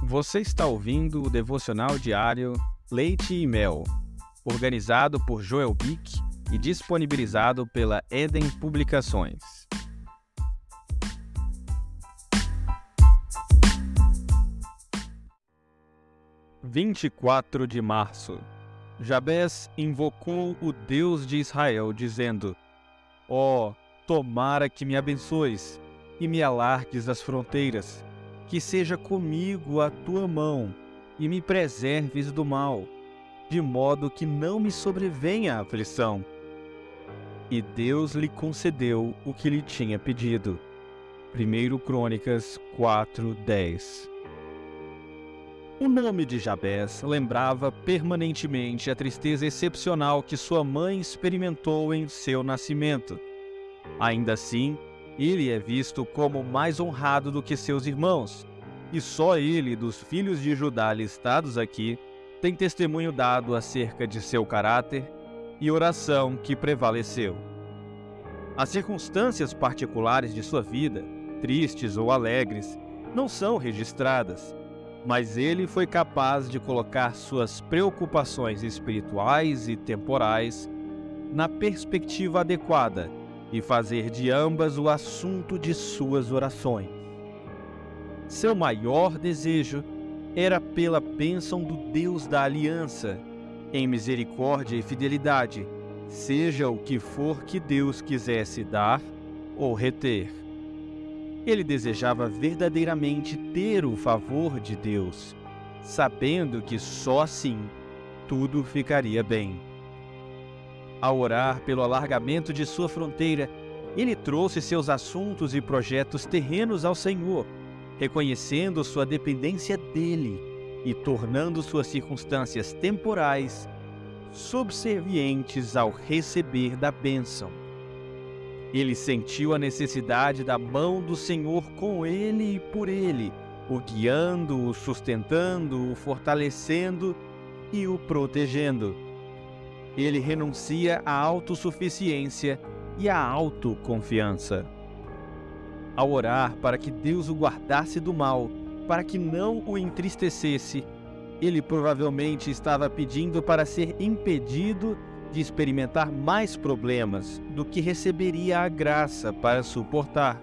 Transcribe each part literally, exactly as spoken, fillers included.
Você está ouvindo o devocional diário Leite e Mel, organizado por Joel Bick e disponibilizado pela Eden Publicações. vinte e quatro de março. Jabez invocou o Deus de Israel, dizendo: Ó, oh, tomara que me abençoes e me alargues as fronteiras, que seja comigo a tua mão e me preserves do mal, de modo que não me sobrevenha a aflição. E Deus lhe concedeu o que lhe tinha pedido. primeira Crônicas quatro, dez. O nome de Jabez lembrava permanentemente a tristeza excepcional que sua mãe experimentou em seu nascimento. Ainda assim, ele é visto como mais honrado do que seus irmãos, e só ele, dos filhos de Judá listados aqui, tem testemunho dado acerca de seu caráter e oração que prevaleceu. As circunstâncias particulares de sua vida, tristes ou alegres, não são registradas, mas ele foi capaz de colocar suas preocupações espirituais e temporais na perspectiva adequada e fazer de ambas o assunto de suas orações. Seu maior desejo era pela bênção do Deus da aliança, em misericórdia e fidelidade, seja o que for que Deus quisesse dar ou reter. Ele desejava verdadeiramente ter o favor de Deus, sabendo que só assim tudo ficaria bem. Ao orar pelo alargamento de sua fronteira, ele trouxe seus assuntos e projetos terrenos ao Senhor, reconhecendo sua dependência dele e tornando suas circunstâncias temporais subservientes ao receber da bênção. Ele sentiu a necessidade da mão do Senhor com ele e por ele, o guiando, o sustentando, o fortalecendo e o protegendo. Ele renuncia à autossuficiência e à autoconfiança. Ao orar para que Deus o guardasse do mal, para que não o entristecesse, ele provavelmente estava pedindo para ser impedido de experimentar mais problemas do que receberia a graça para suportar.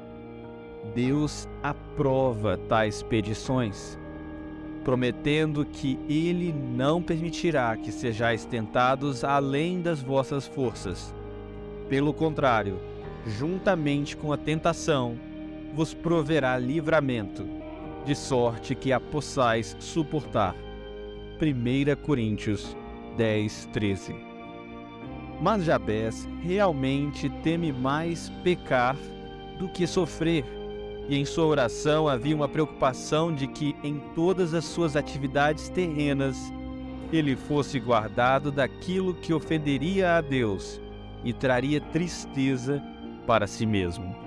Deus aprova tais petições, prometendo que Ele não permitirá que sejais tentados além das vossas forças. Pelo contrário, juntamente com a tentação, vos proverá livramento, de sorte que a possais suportar. primeira Coríntios dez, treze. Mas Jabez realmente teme mais pecar do que sofrer, e em sua oração havia uma preocupação de que em todas as suas atividades terrenas ele fosse guardado daquilo que ofenderia a Deus e traria tristeza para si mesmo.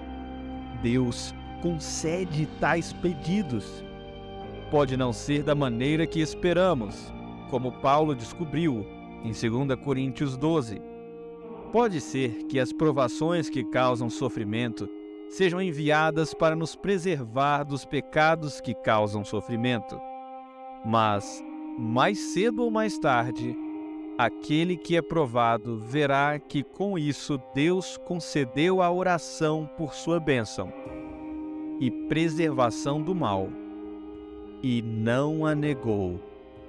Deus concede tais pedidos. Pode não ser da maneira que esperamos, como Paulo descobriu em segunda Coríntios doze. Pode ser que as provações que causam sofrimento sejam enviadas para nos preservar dos pecados que causam sofrimento. Mas, mais cedo ou mais tarde, aquele que é provado verá que com isso Deus concedeu a oração por sua bênção e preservação do mal, e não a negou.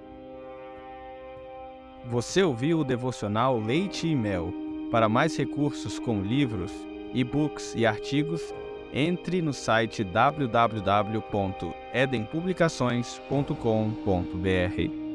Você ouviu o devocional Leite e Mel. Para mais recursos com livros, e-books e artigos, entre no site w w w ponto eden publicações ponto com ponto b r.